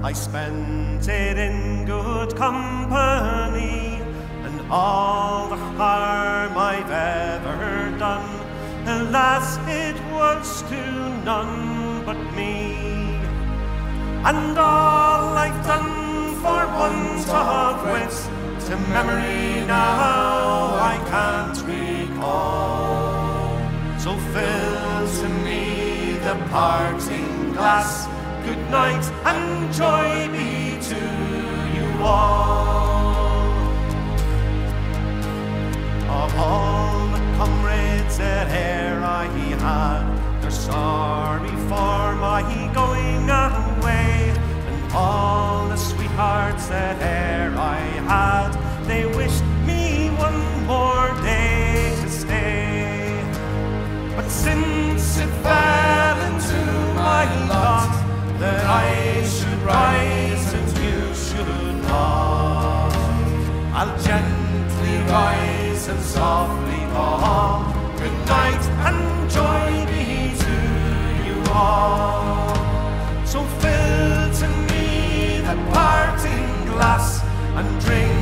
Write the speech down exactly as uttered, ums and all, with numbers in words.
I spent it in good company, and all the harm I've ever done, alas, it was to none but me. And all I've done for want of wit, to memory now I can't recall. So fill to me the parting glass, good night and joy be to you all. Of all the comrades that e'er I had, they're sorry for my going away, and all the sweethearts that e'er I had, they wished me one more day to stay. But since it fell into my lot that I should rise and you should not, I'll gently rise and softly call, good night and joy be to you all. So fill to me the parting glass and drink